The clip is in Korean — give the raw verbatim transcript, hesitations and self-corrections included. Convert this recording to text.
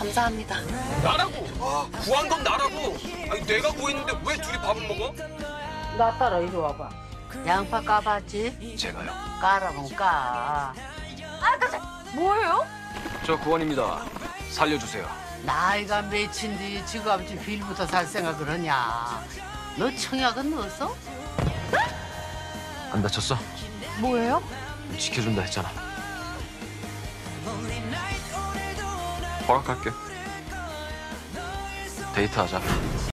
감사합니다. 나라고! 아, 구한 건 나라고! 아니, 내가 구했는데 왜 둘이 밥을 먹어? 나 따라 이리 와봐. 양파 까봤지? 제가요? 까라면 까. 아, 깜짝 뭐예요? 저 구원입니다. 살려주세요. 나이가 몇인데 지금 아버지 빌부터 살 생각을 하냐. 너 청약은 넣었어? 안 다쳤어? 뭐예요? 지켜준다 했잖아. 허락할게. 데이트하자.